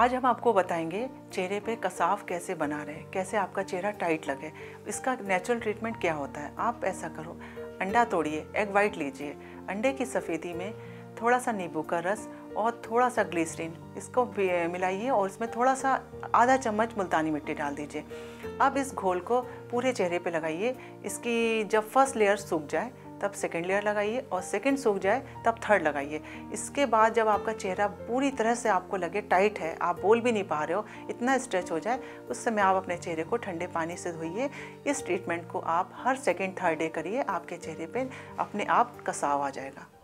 आज हम आपको बताएंगे चेहरे पे कसाव कैसे बना रहे हैं, कैसे आपका चेहरा टाइट लगे। इसका नेचुरल ट्रीटमेंट क्या होता है। आप ऐसा करो, अंडा तोड़िए, एग वाइट लीजिए, अंडे की सफ़ेदी में थोड़ा सा नींबू का रस और थोड़ा सा ग्लिसरीन इसको मिलाइए और इसमें थोड़ा सा आधा चम्मच मुल्तानी मिट्टी डाल दीजिए। अब इस घोल को पूरे चेहरे पे लगाइए। इसकी जब फर्स्ट लेयर सूख जाए तब सेकेंड लेयर लगाइए और सेकेंड सूख जाए तब थर्ड लगाइए। इसके बाद जब आपका चेहरा पूरी तरह से आपको लगे टाइट है, आप बोल भी नहीं पा रहे हो, इतना स्ट्रेच हो जाए, उस समय आप अपने चेहरे को ठंडे पानी से धोइए। इस ट्रीटमेंट को आप हर सेकेंड थर्ड डे करिए, आपके चेहरे पे अपने आप कसाव आ जाएगा।